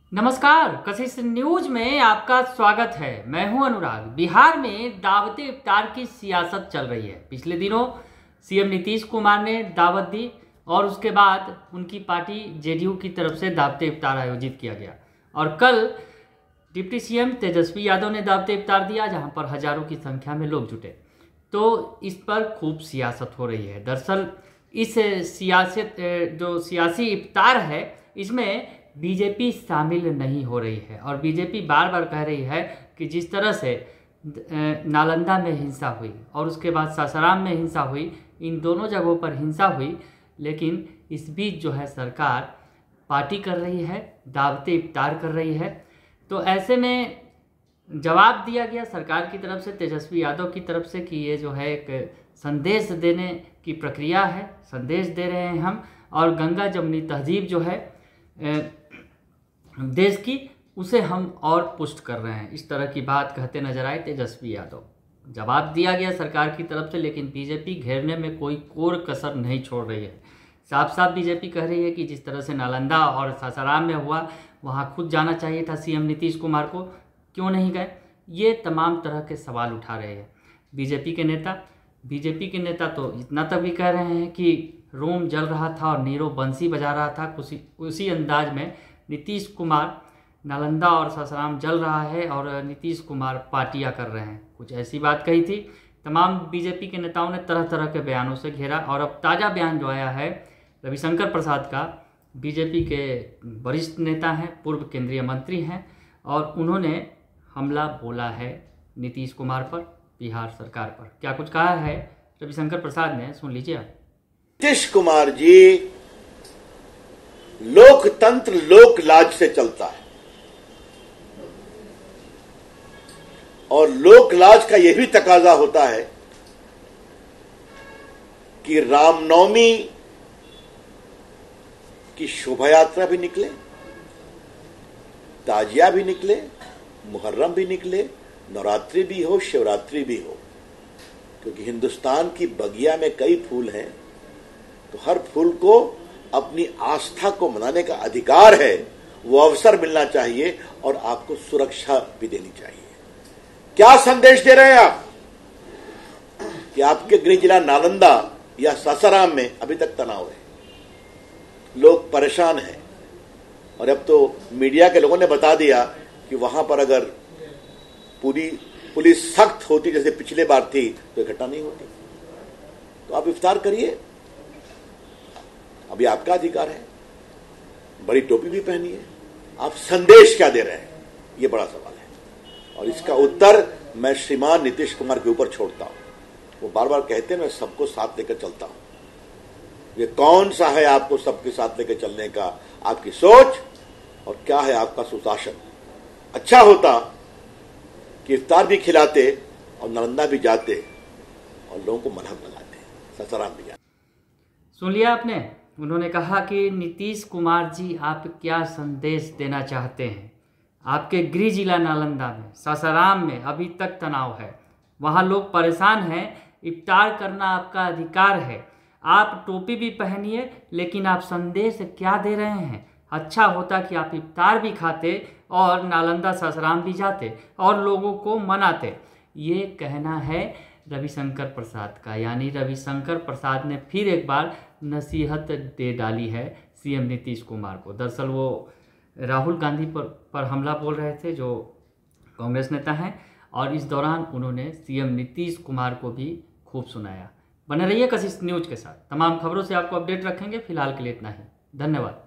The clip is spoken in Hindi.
नमस्कार, कशिश न्यूज में आपका स्वागत है। मैं हूं अनुराग। बिहार में दावते इफ्तार की सियासत चल रही है। पिछले दिनों सीएम नीतीश कुमार ने दावत दी और उसके बाद उनकी पार्टी जेडीयू की तरफ से दावते इफ्तार आयोजित किया गया और कल डिप्टी सीएम तेजस्वी यादव ने दावते इफ्तार दिया, जहां पर हजारों की संख्या में लोग जुटे। तो इस पर खूब सियासत हो रही है। दरअसल इस जो सियासी इफ्तार है, इसमें बीजेपी शामिल नहीं हो रही है और बीजेपी बार बार कह रही है कि जिस तरह से नालंदा में हिंसा हुई और उसके बाद सासाराम में हिंसा हुई, इन दोनों जगहों पर हिंसा हुई, लेकिन इस बीच जो है सरकार पार्टी कर रही है, दावते इफ्तार कर रही है। तो ऐसे में जवाब दिया गया सरकार की तरफ से, तेजस्वी यादव की तरफ से, कि ये जो है एक संदेश देने की प्रक्रिया है, संदेश दे रहे हैं हम, और गंगा जमुनी तहजीब जो है देश की, उसे हम और पुष्ट कर रहे हैं। इस तरह की बात कहते नजर आए तेजस्वी यादव। जवाब दिया गया सरकार की तरफ से, लेकिन बीजेपी घेरने में कोई कोर कसर नहीं छोड़ रही है। साफ साफ बीजेपी कह रही है कि जिस तरह से नालंदा और सासाराम में हुआ, वहाँ खुद जाना चाहिए था सीएम नीतीश कुमार को, क्यों नहीं गए? ये तमाम तरह के सवाल उठा रहे हैं बीजेपी के नेता तो इतना तक भी कह रहे हैं कि रोम जल रहा था और नीरो बंसी बजा रहा था। उसी अंदाज में नीतीश कुमार, नालंदा और सासाराम जल रहा है और नीतीश कुमार पार्टियां कर रहे हैं, कुछ ऐसी बात कही थी। तमाम बीजेपी के नेताओं ने तरह तरह के बयानों से घेरा और अब ताज़ा बयान जो आया है रविशंकर प्रसाद का, बीजेपी के वरिष्ठ नेता हैं, पूर्व केंद्रीय मंत्री हैं, और उन्होंने हमला बोला है नीतीश कुमार पर, बिहार सरकार पर। क्या कुछ कहा है रविशंकर प्रसाद ने, सुन लीजिए आप। नीतीश कुमार जी लोकतंत्र लोक लाज से चलता है और लोक लाज का यह भी तकाजा होता है कि रामनवमी की शोभा यात्रा भी निकले, ताजिया भी निकले, मुहर्रम भी निकले, नवरात्रि भी हो, शिवरात्रि भी हो, क्योंकि हिंदुस्तान की बगिया में कई फूल हैं, तो हर फूल को अपनी आस्था को मनाने का अधिकार है। वो अवसर मिलना चाहिए और आपको सुरक्षा भी देनी चाहिए। क्या संदेश दे रहे हैं आप कि आपके गृह जिला नालंदा या सासाराम में अभी तक तनाव है, लोग परेशान हैं, और अब तो मीडिया के लोगों ने बता दिया कि वहां पर अगर पूरी पुलिस सख्त होती जैसे पिछले बार थी तो घटना नहीं होती। तो आप इफ्तार करिए, अभी आपका अधिकार है, बड़ी टोपी भी पहनिए। आप संदेश क्या दे रहे हैं, ये बड़ा सवाल है, और इसका उत्तर मैं श्रीमान नीतीश कुमार के ऊपर छोड़ता हूं। वो बार बार कहते हैं मैं सबको साथ लेकर चलता हूं। ये कौन सा है आपको सबके साथ लेकर चलने का आपकी सोच, और क्या है आपका सुशासन? अच्छा होता कि इफ्तार भी खिलाते और नालंदा भी जाते और लोगों को मलहम लगाते, सासाराम भी जाते। सुन लिया आपने, उन्होंने कहा कि नीतीश कुमार जी आप क्या संदेश देना चाहते हैं। आपके गृह जिला नालंदा में, सासाराम में अभी तक तनाव है, वहाँ लोग परेशान हैं, इफ्तार करना आपका अधिकार है, आप टोपी भी पहनिए, लेकिन आप संदेश क्या दे रहे हैं? अच्छा होता कि आप इफ्तार भी खाते और नालंदा सासाराम भी जाते और लोगों को मनाते। ये कहना है रविशंकर प्रसाद का, यानी रविशंकर प्रसाद ने फिर एक बार नसीहत दे डाली है सीएम नीतीश कुमार को। दरअसल वो राहुल गांधी पर हमला बोल रहे थे, जो कांग्रेस नेता हैं, और इस दौरान उन्होंने सीएम नीतीश कुमार को भी खूब सुनाया। बने रहिए कशिश न्यूज के साथ, तमाम खबरों से आपको अपडेट रखेंगे। फिलहाल के लिए इतना ही, धन्यवाद।